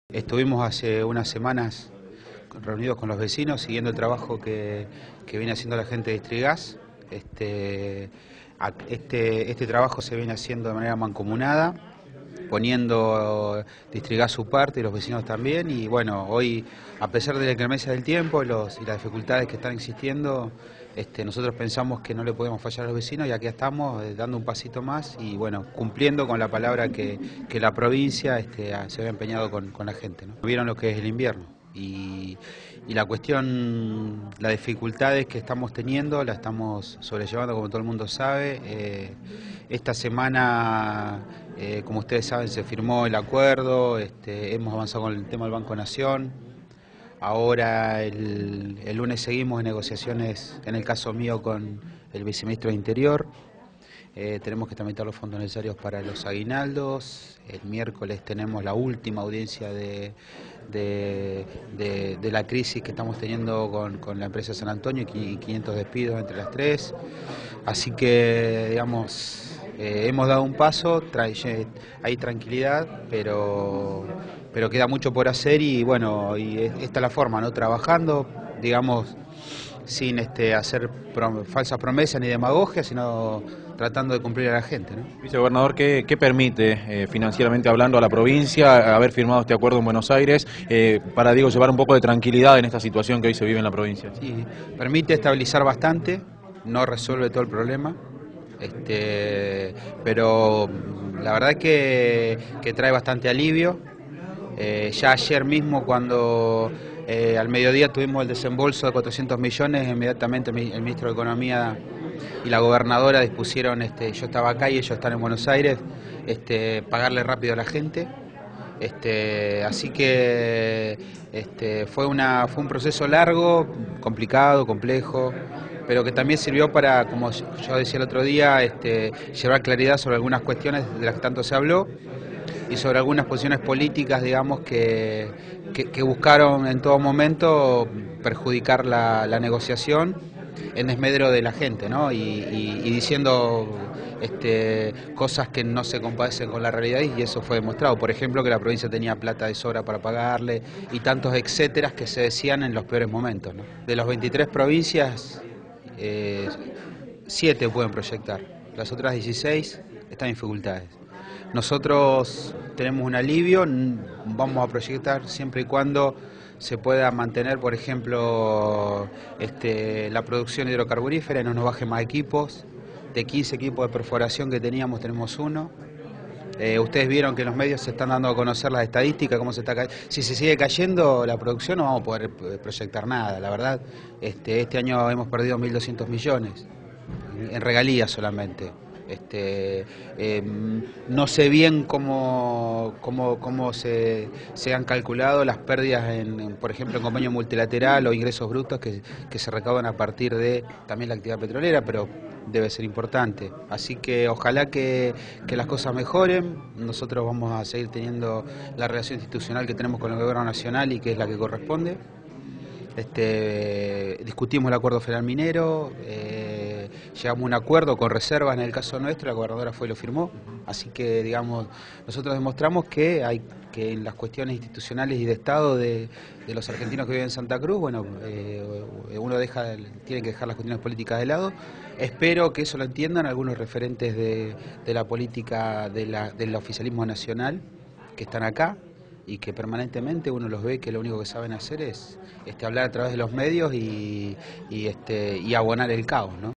Estuvimos hace unas semanas reunidos con los vecinos, siguiendo el trabajo que viene haciendo la gente de Distrigas. Este trabajo se viene haciendo de manera mancomunada, poniendo Distrigas su parte y los vecinos también. Y bueno, hoy, a pesar de la inclemencia del tiempo y las dificultades que están existiendo, nosotros pensamos que no le podemos fallar a los vecinos y aquí estamos dando un pasito más y bueno, cumpliendo con la palabra que la provincia se había empeñado con la gente, ¿no? Vieron lo que es el invierno y la cuestión, las dificultades que estamos teniendo, la estamos sobrellevando como todo el mundo sabe. Esta semana, como ustedes saben, se firmó el acuerdo, hemos avanzado con el tema del Banco Nación. Ahora el lunes seguimos en negociaciones, en el caso mío, con el viceministro de Interior. Tenemos que tramitar los fondos necesarios para los aguinaldos. El miércoles tenemos la última audiencia de la crisis que estamos teniendo con la empresa San Antonio y 500 despidos entre las tres. Así que, digamos, hemos dado un paso, hay tranquilidad, pero queda mucho por hacer y bueno, y esta es la forma, ¿no? Trabajando, digamos, sin hacer falsas promesas ni demagogia, sino tratando de cumplir a la gente, ¿no? Vicegobernador, ¿qué permite financieramente hablando a la provincia haber firmado este acuerdo en Buenos Aires para, digo, llevar un poco de tranquilidad en esta situación que hoy se vive en la provincia? Sí, permite estabilizar bastante, no resuelve todo el problema, pero la verdad es que trae bastante alivio. Ya ayer mismo, cuando al mediodía tuvimos el desembolso de 400 millones, inmediatamente el ministro de Economía y la gobernadora dispusieron, yo estaba acá y ellos están en Buenos Aires, pagarle rápido a la gente. Así que fue un proceso largo, complicado, complejo, pero que también sirvió para, como yo decía el otro día, llevar claridad sobre algunas cuestiones de las que tanto se habló y sobre algunas posiciones políticas, digamos, que buscaron en todo momento perjudicar la negociación en desmedro de la gente, ¿no? Y diciendo cosas que no se compadecen con la realidad y eso fue demostrado. Por ejemplo, que la provincia tenía plata de sobra para pagarle y tantos etcéteras que se decían en los peores momentos, ¿no? De las 23 provincias, 7 pueden proyectar, las otras 16 están en dificultades. Nosotros tenemos un alivio, vamos a proyectar siempre y cuando se pueda mantener, por ejemplo, la producción hidrocarburífera y no nos bajen más equipos. De 15 equipos de perforación que teníamos, tenemos uno. Ustedes vieron que en los medios se están dando a conocer las estadísticas, cómo se está cayendo. Si se sigue cayendo la producción no vamos a poder proyectar nada, la verdad. Este año hemos perdido 1.200 millones en regalías solamente. No sé bien cómo se han calculado las pérdidas, por ejemplo, en convenio multilateral o ingresos brutos que se recaudan a partir de también la actividad petrolera, pero debe ser importante. Así que ojalá que las cosas mejoren. Nosotros vamos a seguir teniendo la relación institucional que tenemos con el gobierno nacional y que es la que corresponde. Discutimos el acuerdo federal minero, llegamos a un acuerdo con reservas en el caso nuestro, la gobernadora fue y lo firmó, así que digamos, nosotros demostramos que en las cuestiones institucionales y de Estado de los argentinos que viven en Santa Cruz, bueno, uno tiene que dejar las cuestiones políticas de lado. Espero que eso lo entiendan algunos referentes de la política del oficialismo nacional que están acá y que permanentemente uno los ve que lo único que saben hacer es hablar a través de los medios y abonar el caos, ¿no?